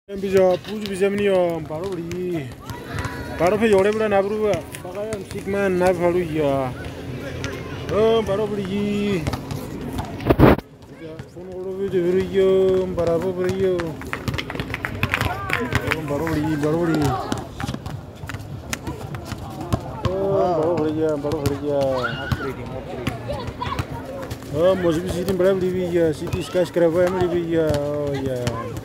Bisa puju bisa meniom baru beli baru pejore bela nabru pakai sikman nab baru ya baru beli phone order video beli baru beli baru beli baru beli masih bisa beli ya city skyscraper beli ya oh ya